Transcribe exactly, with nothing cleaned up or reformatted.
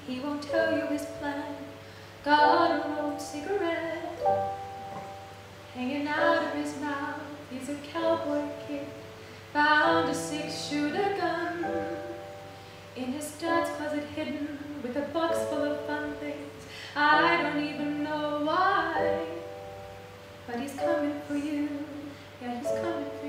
He won't tell you his plan. Got a rolled cigarette hanging out of his mouth. He's a cowboy kid, found a six-shooter gun in his dad's closet, hidden with a box full of fun things. I don't even know why, but he's coming for you. Yeah, he's coming for you.